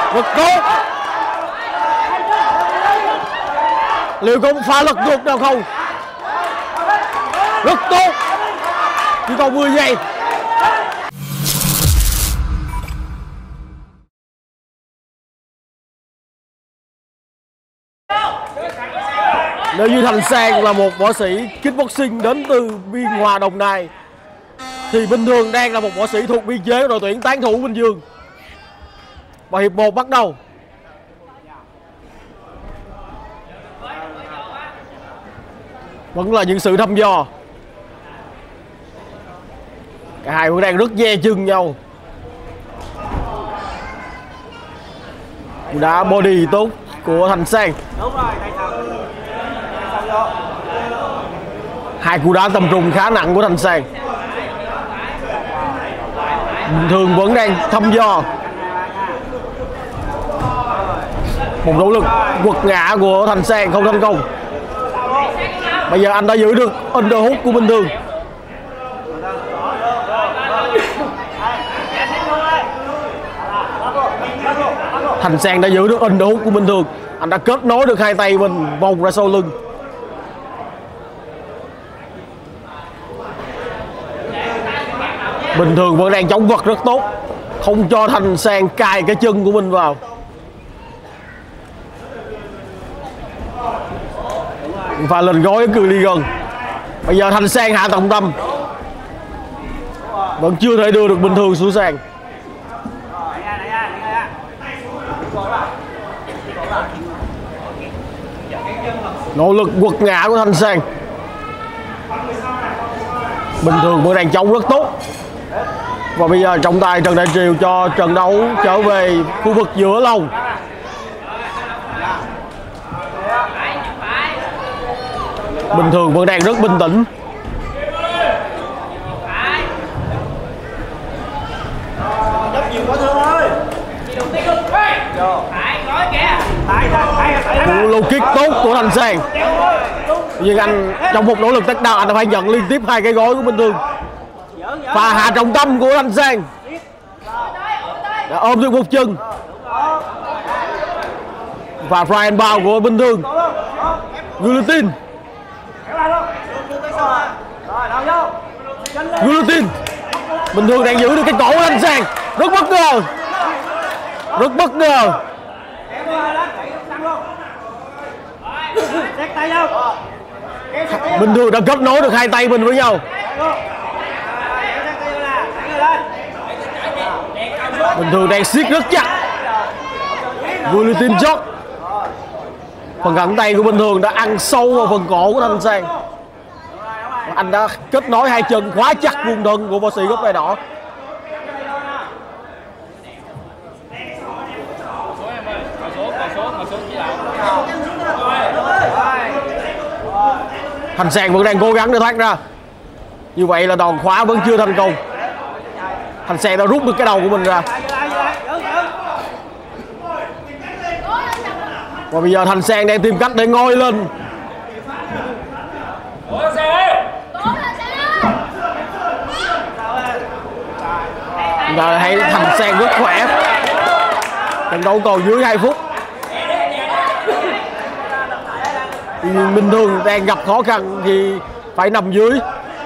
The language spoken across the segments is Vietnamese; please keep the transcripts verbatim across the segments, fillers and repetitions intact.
Rất tốt. Liệu có pha lật ngược nào không? Rất tốt. Chỉ còn mười giây. Nếu như Thành Sang là một võ sĩ kickboxing đến từ Biên Hòa, Đồng Nai, thì Bình Thường đang là một võ sĩ thuộc biên chế của đội tuyển Tán thủ Bình Dương. Và hiệp một bắt đầu. Vẫn là những sự thăm dò. Cả hai vẫn đang rất dè chừng nhau. Đá body tốt của Thành Sang. Hai cú đá tầm trung khá nặng của Thành Sang. Bình Thường vẫn đang thăm dò. Một nỗ lực quật ngã của Thành Sang không thành công. Bây giờ anh đã giữ được underhook của Bình Thường. Thành Sang đã giữ được underhook của Bình Thường. Anh đã kết nối được hai tay mình vòng ra sau lưng. Bình Thường vẫn đang chống vật rất tốt, không cho Thành Sang cài cái chân của mình vào. Và lên gối cự ly gần. Bây giờ Thành Sang hạ trọng tâm, vẫn chưa thể đưa được Bình Thường xuống sàn. Nỗ lực quật ngã của Thành Sang. Bình Thường vẫn đang chống rất tốt. Và bây giờ trọng tài Trần Đại Triều cho trận đấu trở về khu vực giữa lồng. Bình Thường vẫn đang rất bình tĩnh. Cú low kick tốt của Thành Sang. Nhưng anh trong một nỗ lực tách down, anh đã phải nhận liên tiếp hai cái gối của Bình Thường. Và hạ trọng tâm của Thành Sang đã ôm được một chân. Và Brian Bao của Bình Thường. Guillotine. Guillotine. Bình Thường đang giữ được cái cổ của Thành Sang. Rất bất ngờ. Rất bất ngờ. Bình Thường đã kết nối được hai tay mình với nhau. Bình Thường đang siết rất chặt. Guillotine chót. Phần cẳng tay của Bình Thường đã ăn sâu vào phần cổ của Thành Sang. Anh đã kết nối hai chân khóa chặt vùng thân của võ sĩ gốc đai đỏ. Thành Sang vẫn đang cố gắng để thoát ra. Như vậy là đòn khóa vẫn chưa thành công. Thành Sang đã rút được cái đầu của mình ra. Và bây giờ Thành Sang đang tìm cách để ngoi lên. Chúng ta thấy Thành Sang rất khỏe. Trận đấu còn dưới hai phút. Nhưng Bình Thường đang gặp khó khăn thì phải nằm dưới.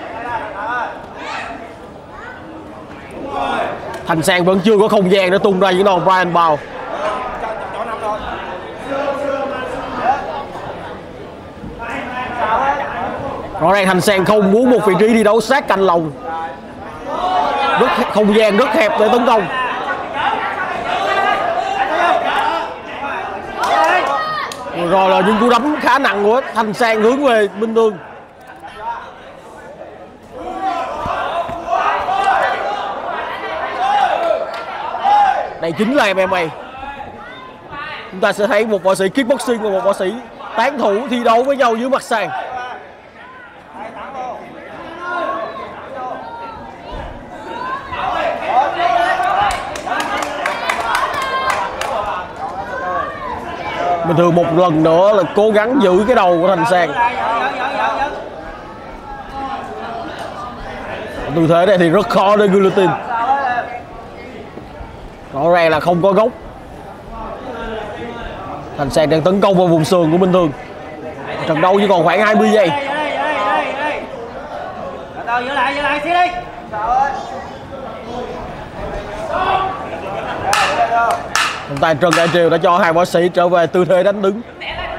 Thành Sang vẫn chưa có không gian để tung ra những đòn Brian Bao. Rõ ràng Thành Sang không muốn một vị trí đi đấu sát cạnh lồng. Rất không gian rất hẹp để tấn công. Rồi là những cú đấm khá nặng của Thành Sang hướng về Bình Thường. Đây chính là em em a. Chúng ta sẽ thấy một võ sĩ kickboxing và một võ sĩ tán thủ thi đấu với nhau dưới mặt sàn. Bình Thường một lần nữa là cố gắng giữ cái đầu của Thành Sang. Tư thế này thì rất khó để guillotine. Rõ ràng là không có gốc. Thành Sang đang tấn công vào vùng sườn của Minh Thường. Trận đấu chỉ còn khoảng hai mươi giây. Từ giữ lại, giữ lại xí đi. Trọng tài Trần Đại Triều đã cho hai võ sĩ trở về tư thế đánh đứng.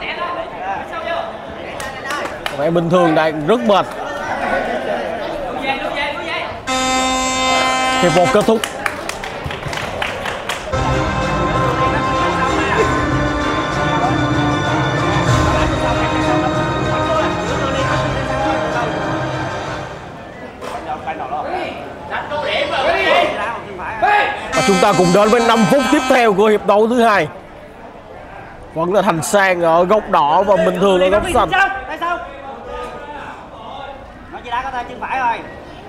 Vậy Minh Thường đang rất mệt. Hiệp một kết thúc. Và chúng ta cùng đến với năm phút tiếp theo của hiệp đấu thứ hai. Vẫn là Thành Sang ở góc đỏ và Minh Thường ở góc xanh. Nó chỉ đá có tay chân phải rồi.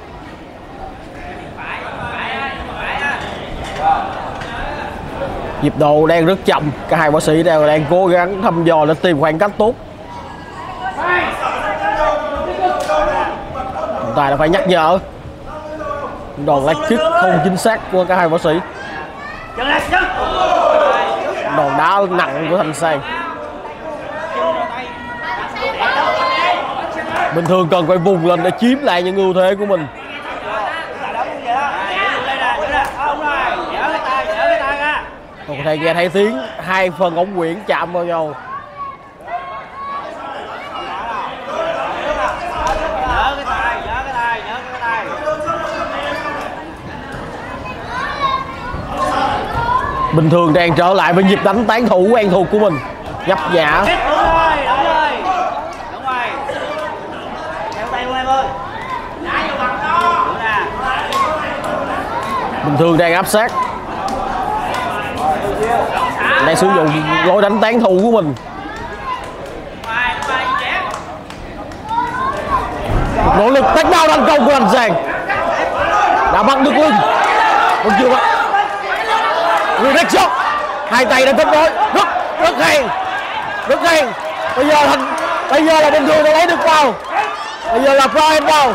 Nhịp độ đang rất chậm, cả hai võ sĩ đều đang cố gắng thăm dò để tìm khoảng cách tốt. Trọng tài đã phải nhắc nhở. Đòn leg kick không chính xác của cả hai võ sĩ. Đòn đá nặng của Thành Sang. Bình thường cần phải vùng lên để chiếm lại những ưu thế của mình. Còn có thể nghe thấy tiếng hai phần ống quyển chạm vào nhau. Bình Thường đang trở lại với nhịp đánh tán thủ quen thuộc của mình. Nhấp nhả. Bình Thường đang áp sát, đang sử dụng lối đánh tán thủ của mình. Một nỗ lực tách đao thành công của Thành Sang. Đã bắt được lưng, vẫn chưa bắt. Redirect shot, hai tay đã kết nối, rất rất hay, rất hay. Bây giờ Thành, bây giờ là Bình Thường đã lấy được vào. Bây giờ là Brian vào.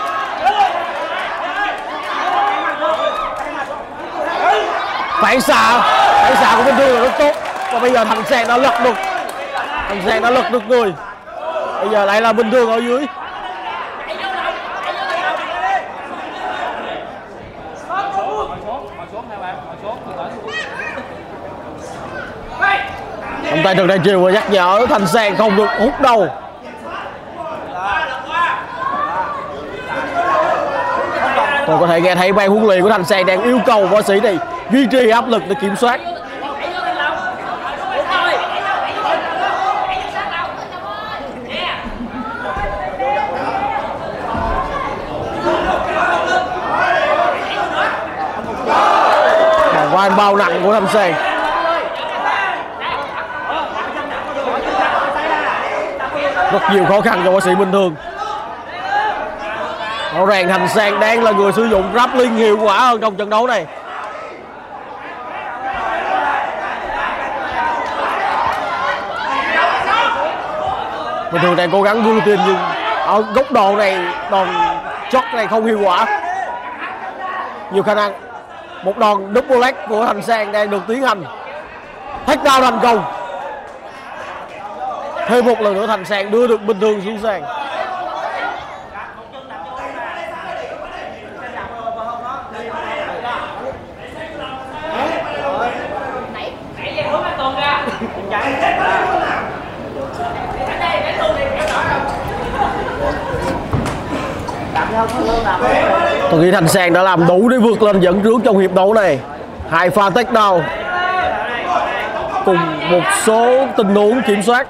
Phản xạ, phản xạ của Bình Thường là rất tốt. Và bây giờ Thành Sang đã lật được, Thành Sang đã lật được người. Bây giờ lại là Bình Thường ở dưới. Trọng tài Trần Đại Triều vừa nhắc nhở Thành Sang không được hút đầu. Tôi có thể nghe thấy ban huấn luyện của Thành Sang đang yêu cầu võ sĩ này duy trì áp lực để kiểm soát. Bàn vai bao nặng của Thành Sang. Rất nhiều khó khăn cho võ sĩ Bình Thường. Rõ ràng Thành Sang đang là người sử dụng grappling hiệu quả hơn trong trận đấu này. Bình Thường đang cố gắng vươn tiền nhưng ở góc đòn này, đòn chót này không hiệu quả. Nhiều khả năng một đòn double leg của Thành Sang đang được tiến hành. Takedown thành công. Thêm một lần nữa Thành Sang đưa được Bình Thường xuống sàn. Tôi nghĩ Thành Sang đã làm đủ để vượt lên dẫn trước trong hiệp đấu này. Hai pha takedown cùng một số tình huống kiểm soát.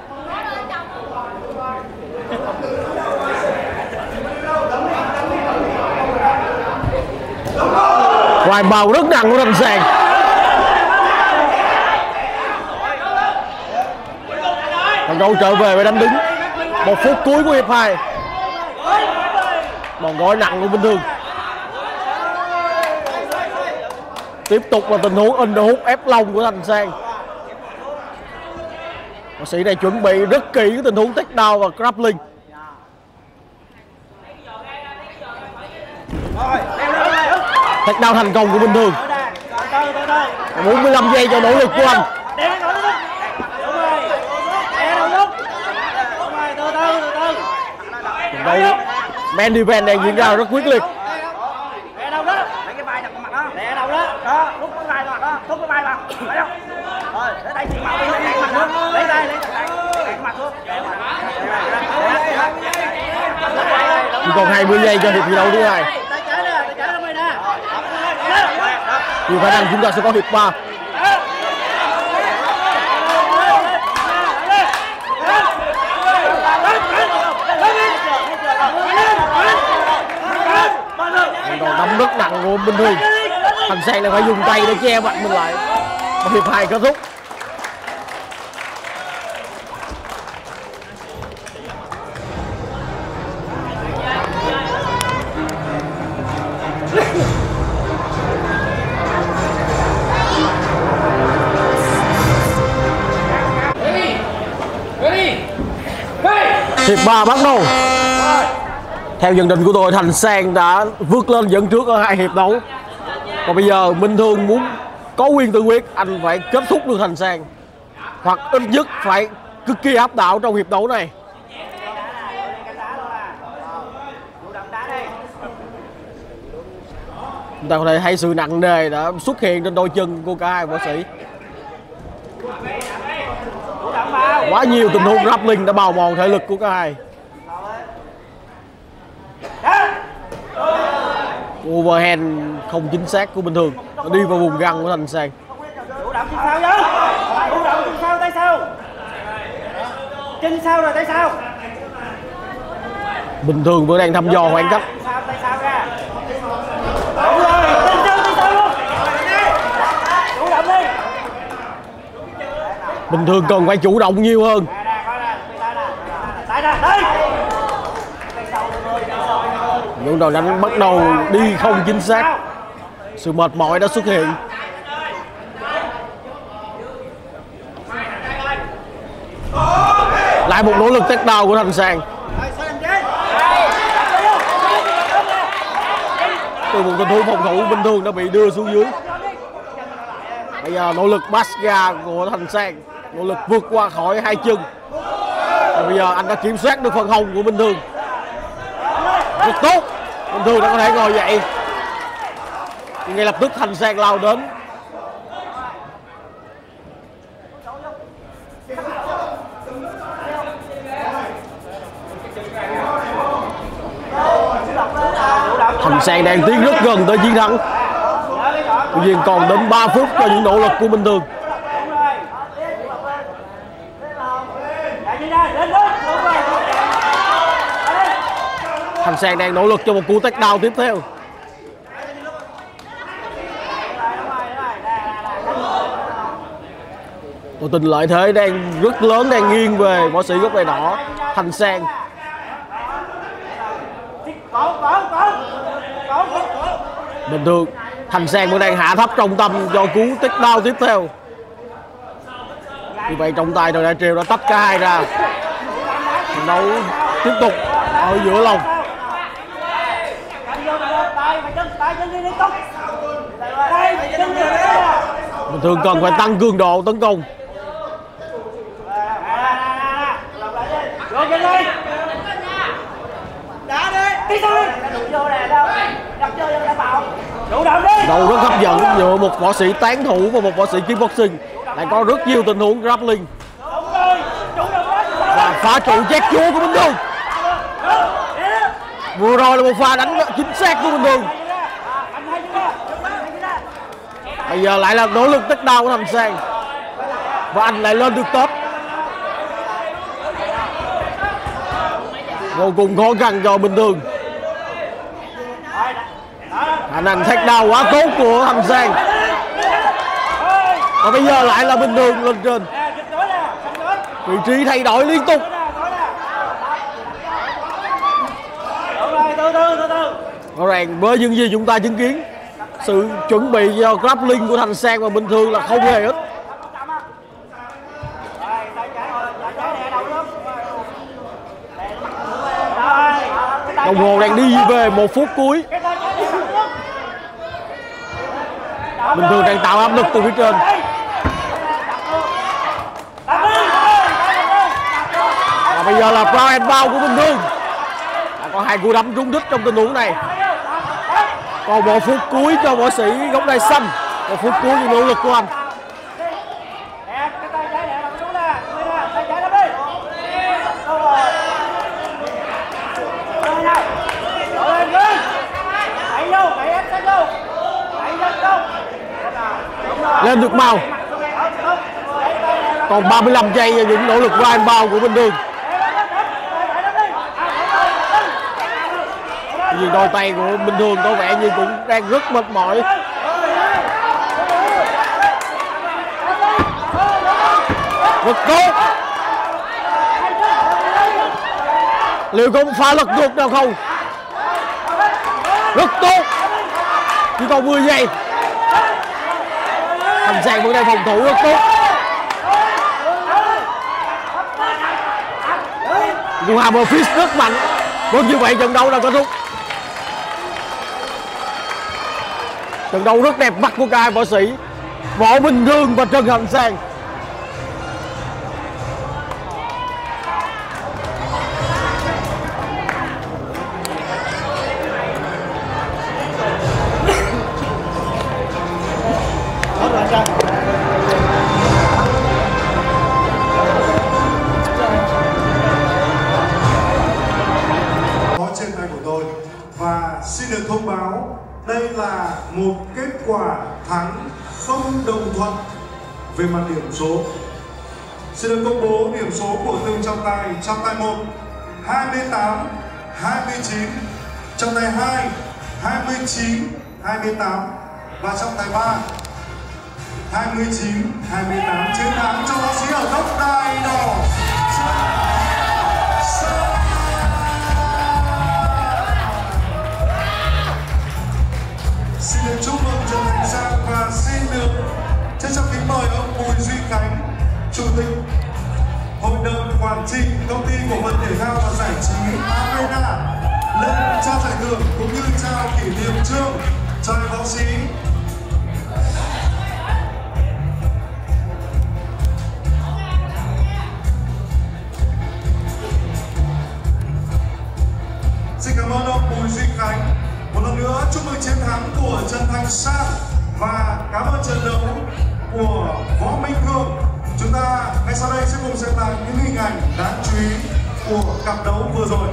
Hoài bào rất nặng của Thành Sang. Trận đấu trở về với đánh đứng. Một phút cuối của hiệp hai. Đòn gối nặng của Bình Thường. Tiếp tục là tình huống underhook ép lông của Thành Sang. Võ sĩ này chuẩn bị rất kỹ cái tình huống takedown và grappling. Takedown thành công của Bình Thường. bốn mươi lăm giây cho nỗ lực của anh. đấu man defense đang diễn ra rất quyết liệt. Đè đâu đó, lấy cái vai đặt mặt đó, đè đâu đó, đó, rút cái vai mặt đó, rút cái vai mặt, thấy không? Rồi, để tay chị Mạo đi lấy mặt xuống, lấy tay, lấy tay, lấy mặt xuống. Chỉ còn hai mươi giây cho hiệp thi đấu thứ hai. Tay trái nè, tay trái nó mày nè. Nhiều khả năng chúng ta sẽ có hiệp ba. Còn đấm rất nặng của Minh Thương. Thành Sang lại phải dùng tay để che mặt mình lại. Và hiệp hai kết thúc. Hiệp ba bắt đầu. Theo nhận định của tôi, Thành Sang đã vượt lên dẫn trước ở hai hiệp đấu. Còn bây giờ Minh Thương muốn có quyền tự quyết, anh phải kết thúc được Thành Sang, hoặc ít nhất phải cực kỳ áp đảo trong hiệp đấu này. Chúng ta có thể thấy sự nặng nề đã xuất hiện trên đôi chân của cả hai võ sĩ. Quá nhiều tình huống grappling đã bào mòn thể lực của cả hai. Overhand không chính xác của Minh Thương, nó đi vào vùng găng của Thành Sang. Chủ động chân sau chứ, chủ động chân sau tay sau, chân sau rồi tay sau. Minh Thương vẫn đang thăm dò khoảng cách. Tay sau ra. Đúng rồi, chân sau tay sau luôn. Chủ động đi. Minh Thương cần phải chủ động nhiều hơn. Tay ra, đây. Những đòn đánh bắt đầu đi không chính xác, sự mệt mỏi đã xuất hiện. Lại một nỗ lực takedown của Thành Sang. Từ một tình huống phòng thủ, Minh Thương đã bị đưa xuống dưới. Bây giờ nỗ lực Basga của Thành Sang, nỗ lực vượt qua khỏi hai chân. Và bây giờ anh đã kiểm soát được phần hông của Minh Thương rất tốt. Minh Thương đã có thể ngồi dậy. Ngay lập tức Thành Sang lao đến. Thành Sang đang tiến rất gần tới chiến thắng. Tuy nhiên còn đến ba phút cho những nỗ lực của Minh Thương. Thành Sang đang nỗ lực cho một cú takedown tiếp theo. Tôi tin lợi thế đang rất lớn, đang nghiêng về võ sĩ gốc bài đỏ Thành Sang. Bình thường Thành Sang vẫn đang hạ thấp trọng tâm cho cú takedown tiếp theo. Như vậy trọng tài đã treo đã tách cả hai ra. Trận đấu tiếp tục ở giữa lòng. Bình thường cần phải tăng cường độ tấn công. Đầu rất hấp dẫn giữa một võ sĩ tán thủ và một võ sĩ kickboxing, lại có rất nhiều tình huống grappling và phá trụ chét chúa của Minh Thương. Vừa rồi là một pha đánh chính xác của Minh Thương. Bây giờ lại là nỗ lực takedown của Thành Sang và anh lại lên được top. Vô cùng khó khăn cho Minh Thương. Khả năng takedown quá tốt của Thành Sang. Và bây giờ lại là Minh Thương lên trên. Vị trí thay đổi liên tục. Rõ ràng với những gì chúng ta chứng kiến, sự chuẩn bị cho grappling của Thành Sang và Minh Thương là không hề ít. Đồng hồ đang đi về một phút cuối. Minh Thương đang tạo áp lực từ phía trên. Và bây giờ là ground and pound của Minh Thương. có hai cú đấm trúng đích trong tình huống này. Còn một phút cuối cho võ sĩ góc đai xanh. Một phút cuối những nỗ lực của anh. Lên được màu. Còn ba mươi lăm giây và những nỗ lực round bao của Bình Dương. Vì đôi tay của Bình Dương có vẻ như cũng đang rất mệt mỏi. Rất tốt. Liệu có phá lật ngược nào không? Rất tốt. Chỉ còn mười giây. Thành Sang vẫn đang phòng thủ rất tốt. Muhammad Fist rất mạnh. Vâng, như vậy trận đấu đã kết thúc. Trận đấu rất đẹp mắt của cả hai võ sĩ Võ Bình Dương và Trần Thành Sang. Trên tay của tôi và xin được thông báo đây là một kết quả thắng không đồng thuận về mặt điểm số. Xin được công bố điểm số của từng trọng tài. Trọng tài một hai mươi tám hai mươi chín, trọng tài hai hai mươi chín hai mươi tám và trọng tài ba hai mươi chín hai mươi tám. Chiến thắng cho võ sĩ ở góc đai đỏ. Xin được chúc mừng Trần Thành Sang và xin được trân trọng kính mời ông Bùi Duy Khánh, Chủ tịch Hội đồng Quản trị Công ty Cổ phần Thể thao và Giải trí Arena lên trao giải thưởng cũng như trao kỷ niệm chương cho võ sĩ. Xin cảm ơn ông Bùi Duy Khánh. Một lần nữa chúc mừng chiến thắng của Trần Thành Sang và cảm ơn trận đấu của Võ Minh Thương. Chúng ta ngay sau đây sẽ cùng xem lại những hình ảnh đáng chú ý của cặp đấu vừa rồi.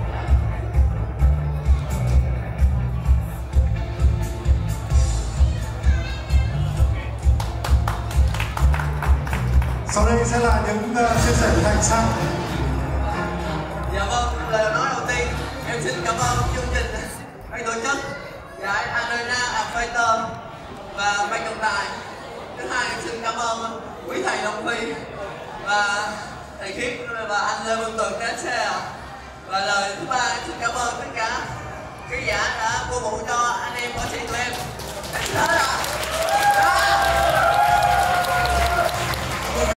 Sau đây sẽ là những uh, chia sẻ của Thành Sang. Dạ vâng, lời nói đầu tiên em xin cảm ơn chương trình ban tổ chức giải Arena Fighter và ban trọng tài. Thứ hai em xin cảm ơn quý thầy Long Phi và thầy Khiết và anh Lê Văn Tường đến xe. Và lời thứ ba em xin cảm ơn tất cả khán giả đã cổ vũ cho anh em võ sĩ tụi em. Em xin hết ạ.